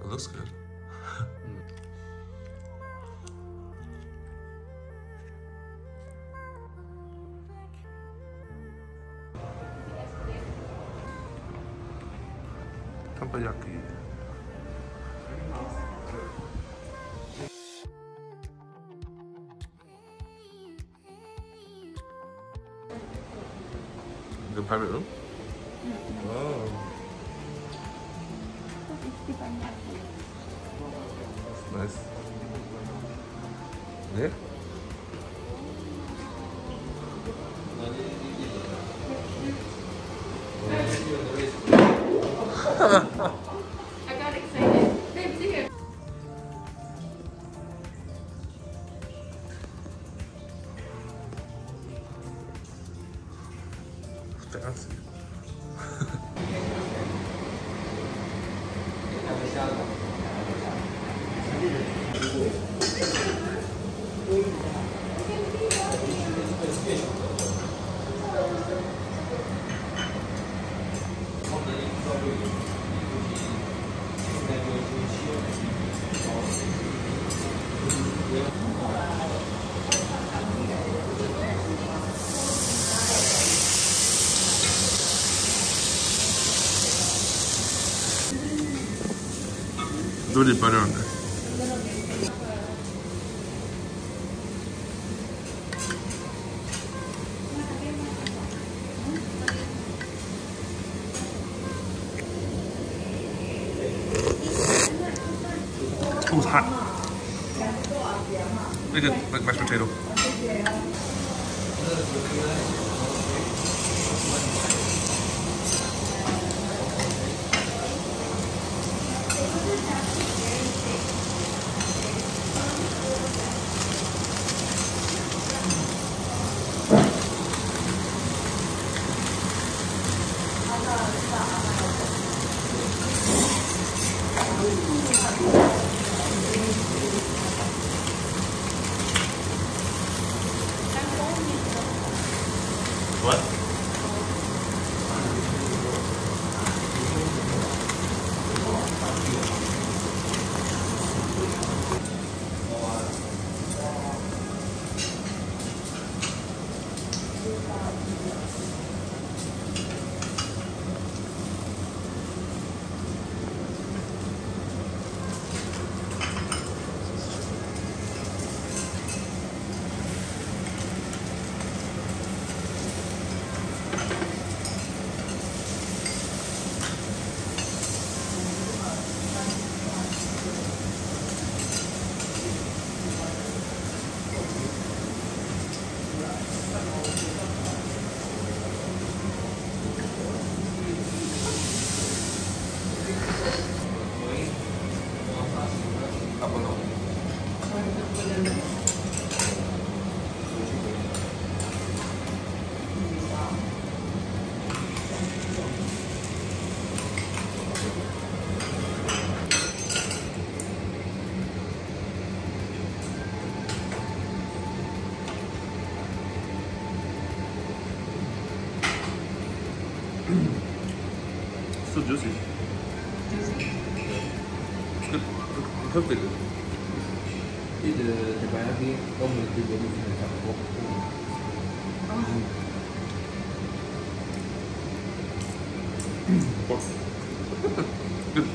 It looks good. Takoyaki. The private room? Oh. Nice. Yeah? I got excited. Babe, see here. Fancy. There's already butter on there. Oh, it's hot. Look at like mashed potato. What? Still juicy. It's good. It cooked it good. Pork. Good.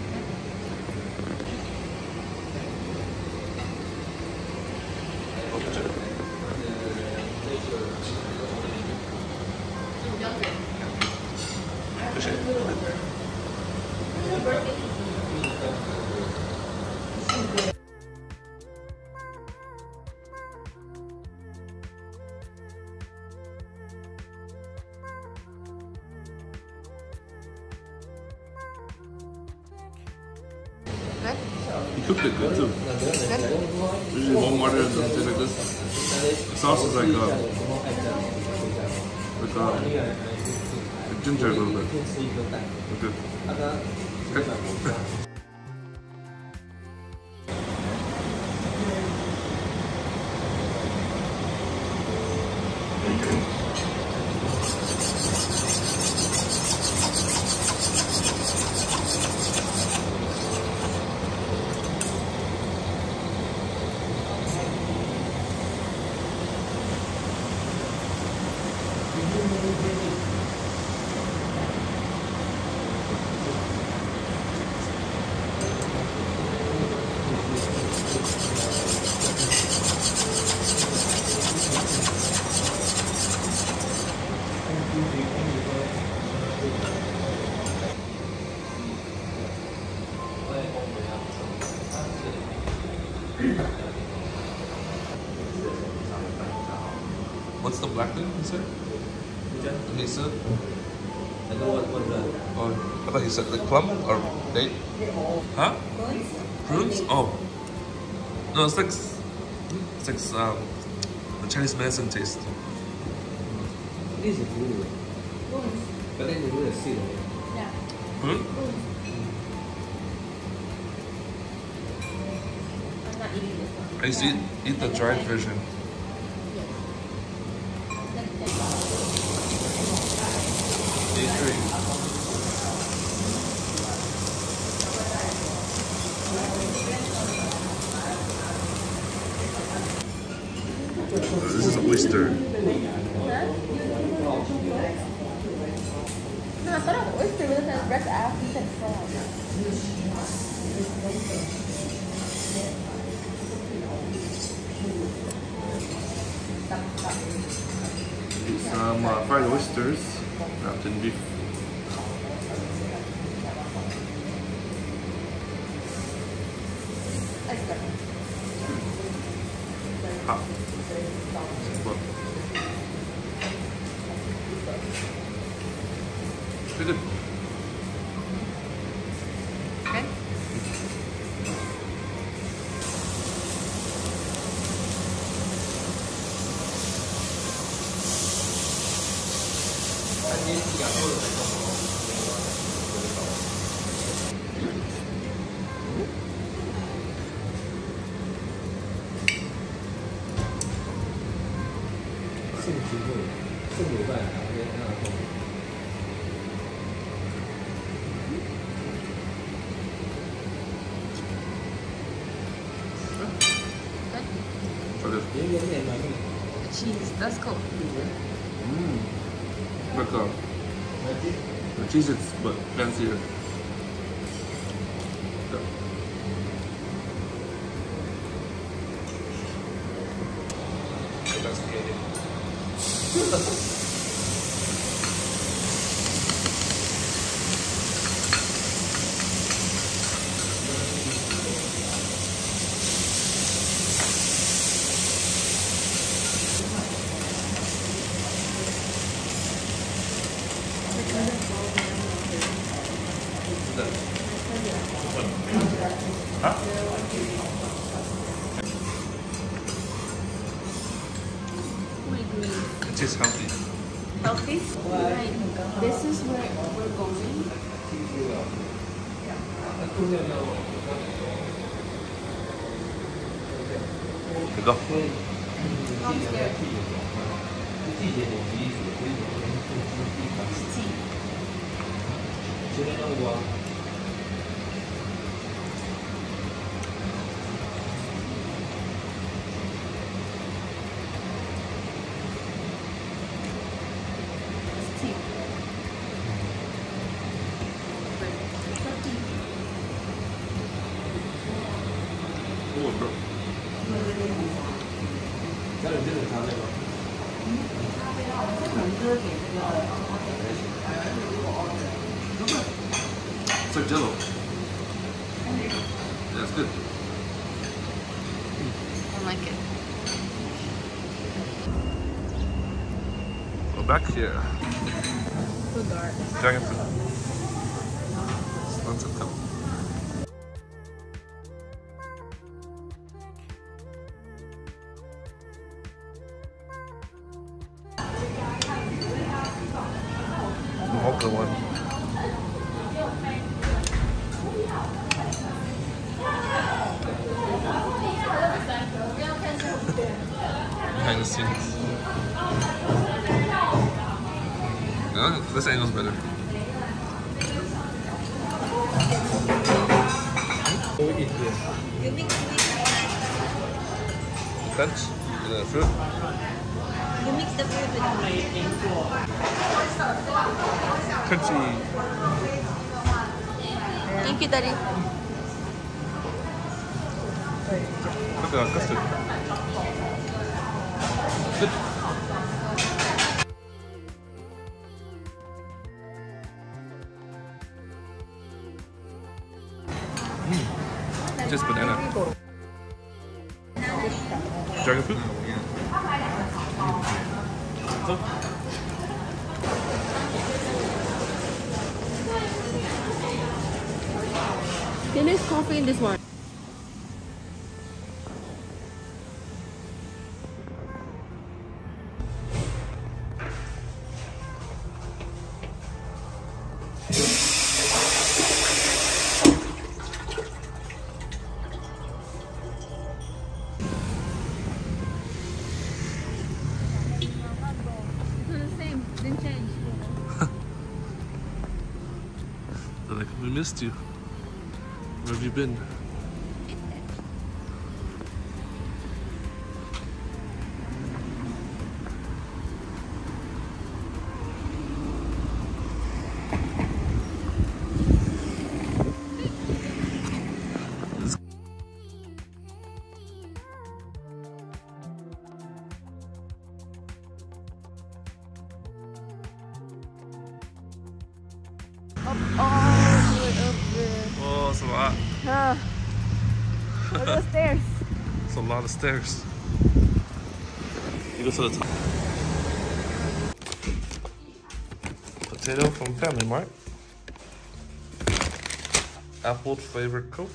He cooked it good too. Usually warm water doesn't taste like this. The sauce is like ginger a little bit. It's good. Okay. What's the black thing you said? He said? I know what the... Oh, I thought he said like plum or date. Huh? Prunes? Oh. No, it's like the Chinese medicine taste. This is blue. But then you do the seed. Yeah. Prune? I'm not eating this one. I used to eat the dried version. Day 3. This is an oyster. Huh? No, I thought it was oyster, but then the rest after you said frog. Some fried oysters wrapped in beef. Hot. Look. Pretty good. Okay. So good. The cheese, that's cool. Like the cheese is but fancier. Yeah. Huh? It tastes healthy. Healthy? Right. This is where we're going. Go. I'm scared. Tea. Oh, bro. It's like Jello. Yeah, it's good. I like it. We're back here. So dark. Dragon fruit. Sunset cup. Mocha one. Behind the scenes. No, this angle's better. Crunch with the fruit. You mix the fruit with Crunchy. Thank you, Daddy. Look at custard. Good. Just banana. dragon fruit? Yeah. Finish coffee in this one. Didn't change. They're like, we missed you. Where have you been? Oh, it's a lot. Look at the stairs. It's a lot of stairs. You go to the top. Potato from Family Mart. Apple flavored Coke.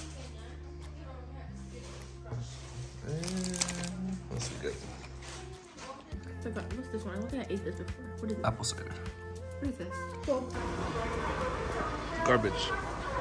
And what's we get? I forgot. What's this one? I don't think I ate this before. What is it? Apple cider. What is this? Garbage.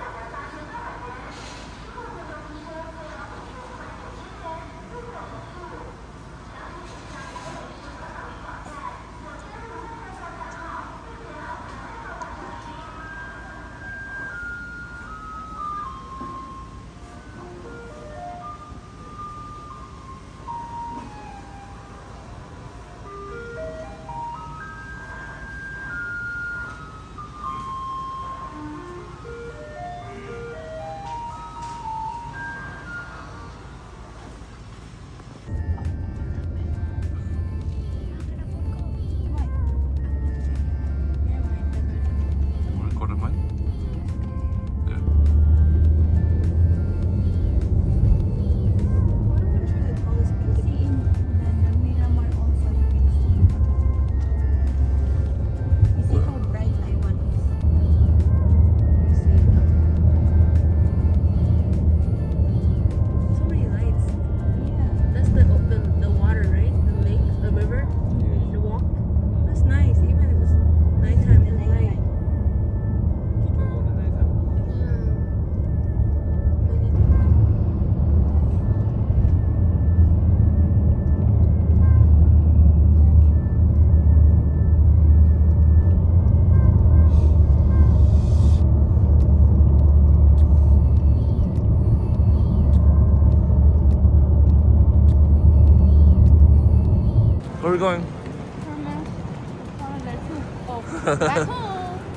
Where are we going? Back home.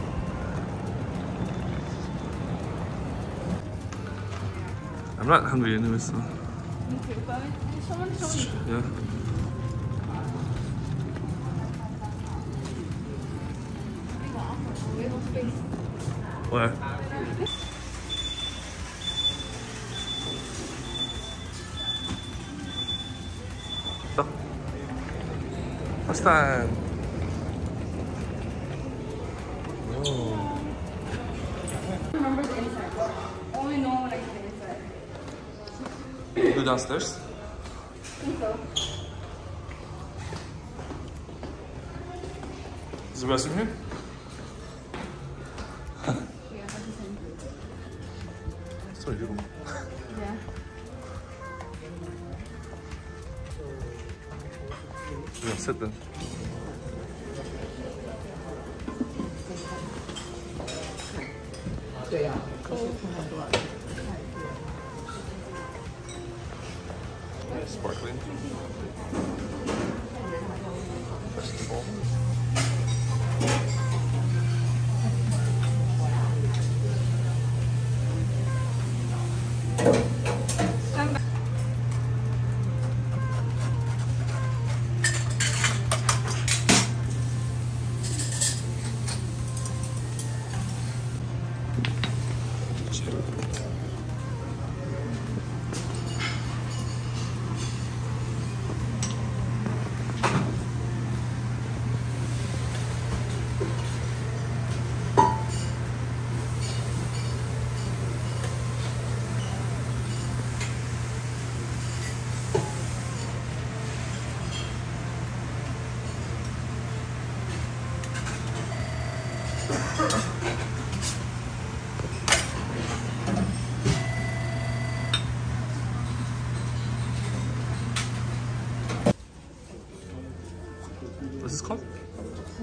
I'm not hungry anyway, so. Me too, but someone told me. Yeah. Where? Stop. First time. Oh. Remember the inside. Only know when I get the inside. Go downstairs. I think so. Is the restroom here? Yeah, that's the same. Sorry, you don't. Yeah. Yeah, sit then. Sparkling. Vegetable.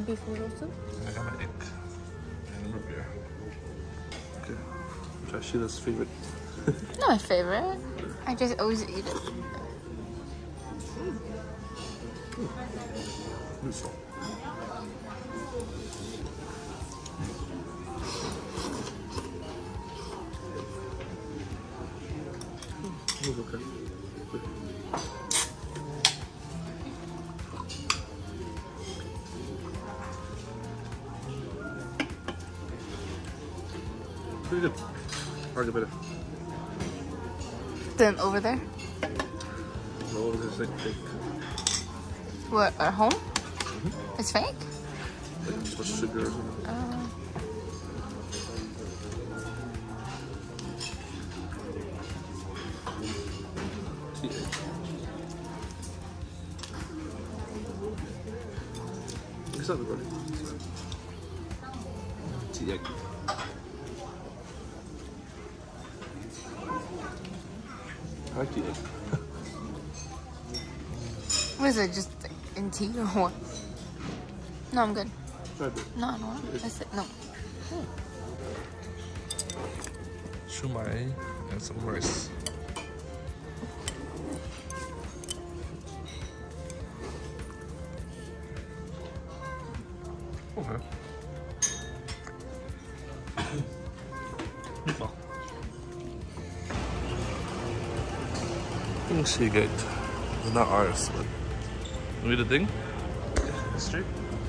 beef noodle soup. I got my egg and a root beer. Okay, try Sheila's favorite. Not my favorite. I just always eat it. Good salt. It's okay. Pretty good. Hardly better. Then over there. No, this is like fake. What, at home? It's fake? Like just with sugar or something. Tea egg. It's not recording. Tea egg. I like tea egg. What is it, just in tea or what? No, I'm good. Try it. No, no, that's it. No. Shumai and some rice. Okay. Well. Seagate. It's not ours, but read the thing. History.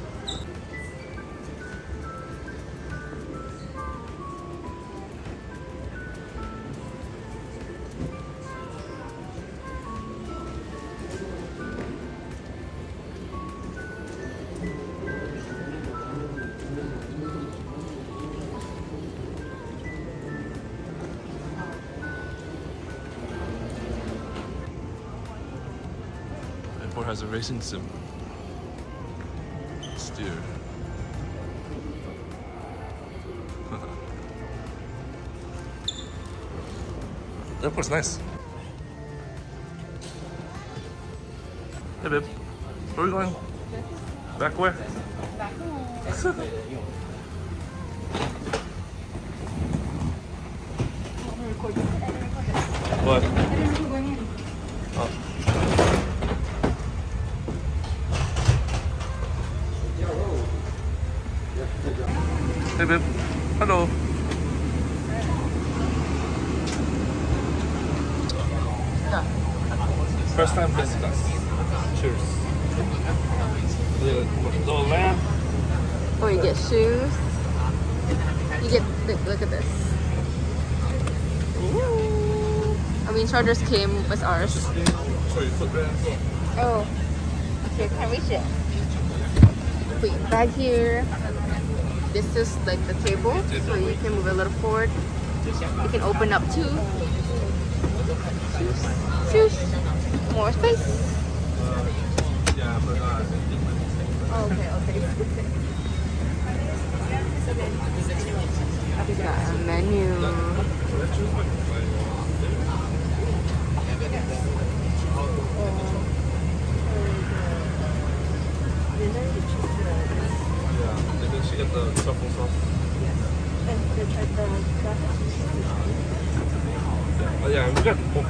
Airport has a racing sim. Steer. The airport's nice. Hey babe, where are we going? Back where? Back home. What? I didn't know we were going in. Oh. Hey babe, hello. First time business class. Cheers. Little lamb. Oh, you get shoes. You get, look at this. Ooh. I mean, chargers came with ours. Sorry, footband. Oh. Okay, can't reach it. Put your bag here. This is like the table, so you can move a little forward. You can open up too. Shoes. More space. Yeah, but Oh, okay, okay. We got a menu. yeah, and then she got the truffle sauce. Oh yeah, we got more.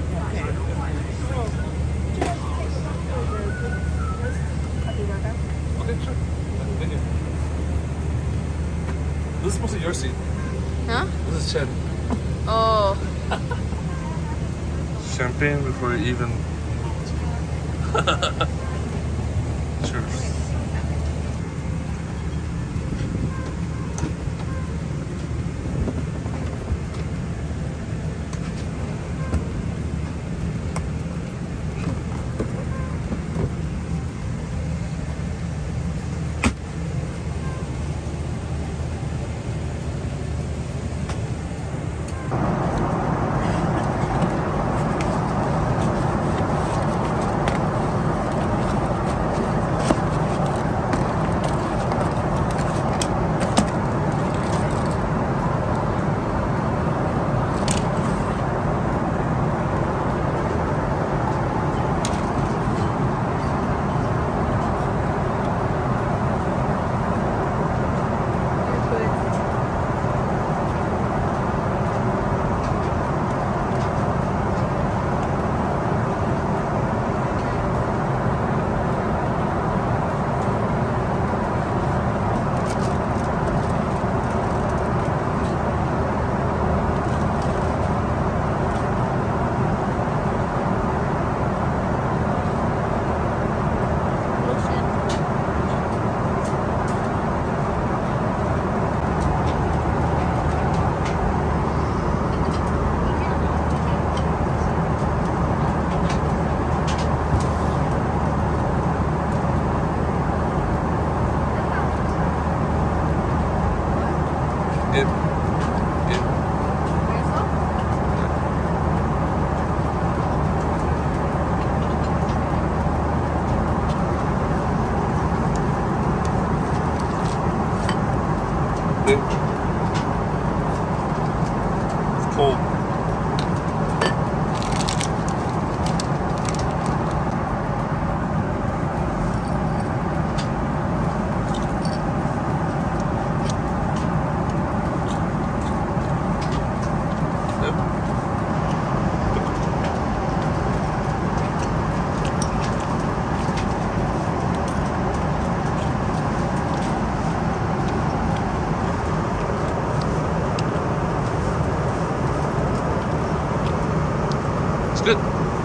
Okay, sure. Continue. This is supposed to be your seat. Huh? This is Chen. Oh. Champagne before you even. Cheers. cold. It's good.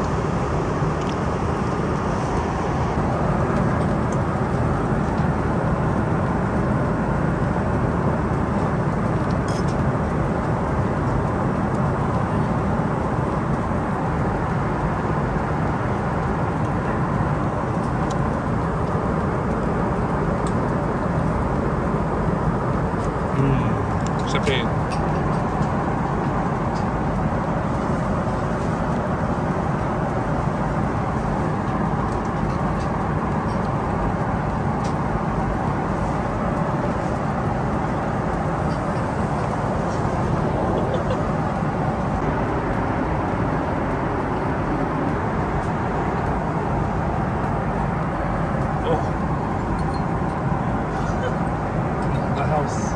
Champagne. The house.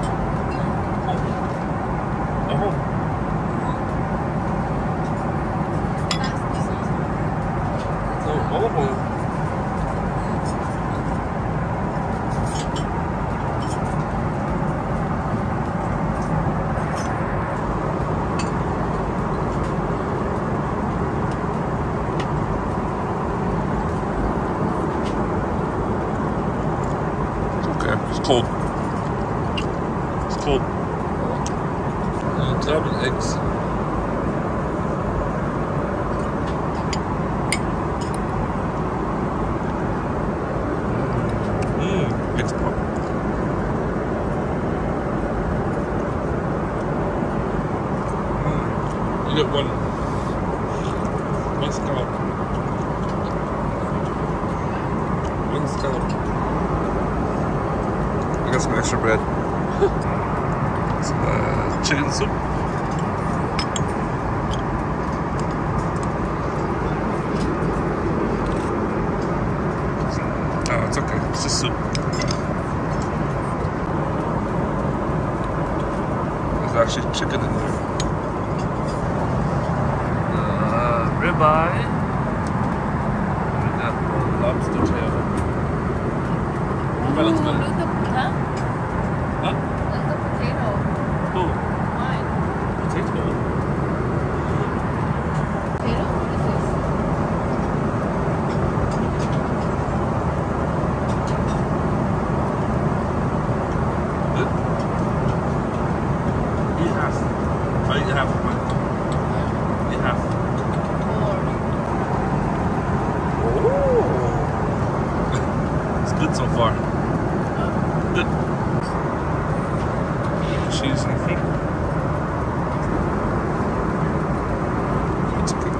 Oh. So olive oil. It's okay. It's cold. It's cold. Crab and eggs. Eggs pop. You get one scallop. One scallop. I got some extra bread. Some chicken soup. Oh, it's okay. It's just soup. There's actually chicken in there. Ribeye. And that lobster tail. Ribeye looks good. Look the huh? Huh? Look the potato. Who? Mine. Potato. Potato? What is this? Good. Eat half. I eat half of mine. Eat half. Oh. It's good so far. Good. Cheese and fruit. It's okay.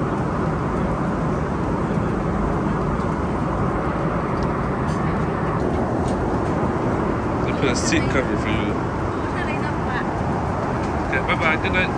They put a seat cover for you. Okay, bye bye. Good night.